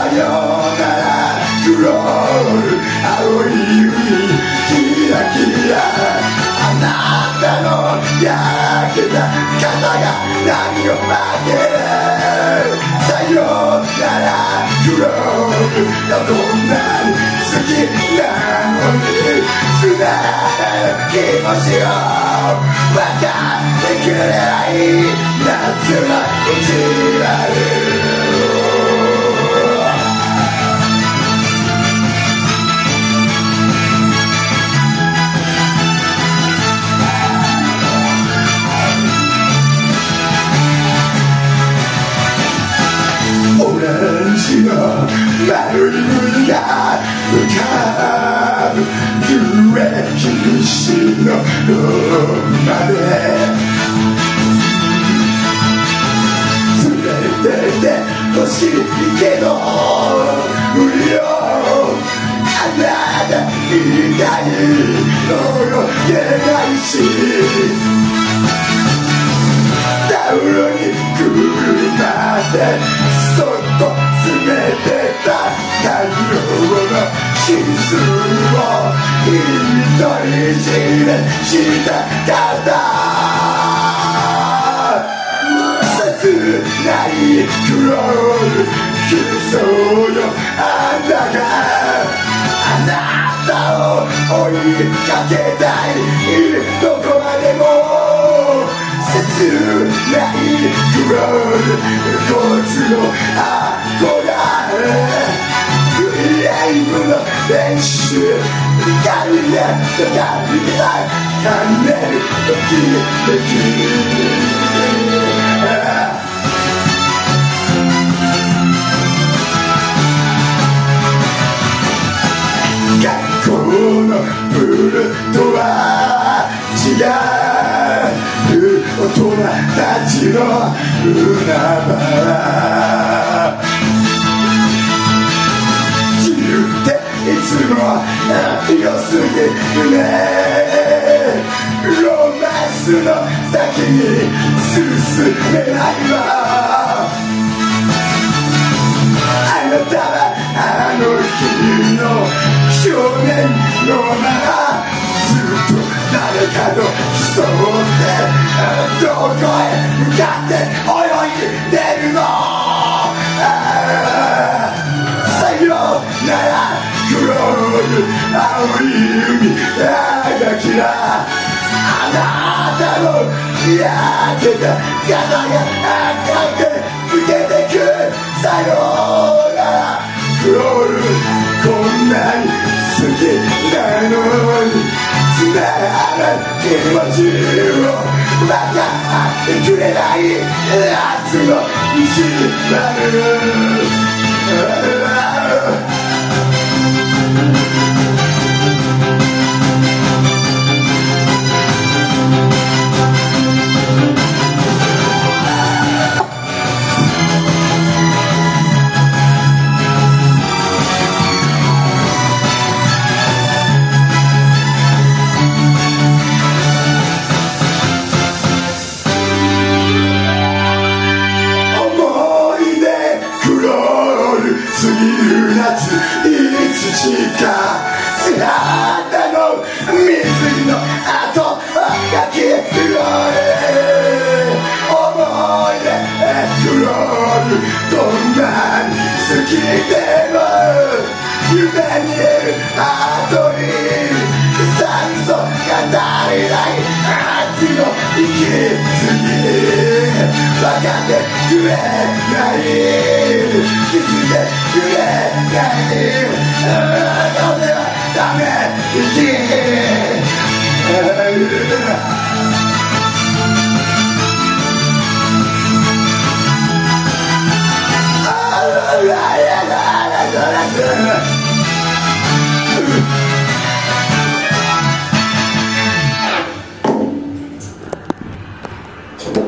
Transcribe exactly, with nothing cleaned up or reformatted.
よなら黒い青い海キラキラあなたの焼けた肩が何を負けるさよなら黒いどんなに好きなのに素直な気持ちを分かってくれない夏の意地悪オレンジの丸い海が浮かぶ夕焼け西のローマで連れてってほしいけど無理よあなたみたいのよ言えないしダウロに車でそっと詰めてた太陽の指数を一人占めしたかった切ない黒い悲壮よあんたがあなたを追いかけたいどこまでも切ない黒いこいつの憧れフリーエイムの練習光で高みたい跳ねるときめき学校のプールとは違う大人たちの海原自由っていつも良すぎるねロマンスの先に進めないわあなたはあの日の少年のままずっと誰かと競ってどこへ向かって泳いでるのさよなら黒い青い海あがきらあなたの焼けた肩が赤く吹けてくさよなら黒いこんなに好きなのにつながる気持ちを分かってくれない夏の意地悪過ぎる夏いつしか姿の水の跡が消える思い出黒いどんなに好きでも夢にいる後に酸素が足りない夏の息継ぎ分かってくれない気づいてくれないどうせはダメ生きああ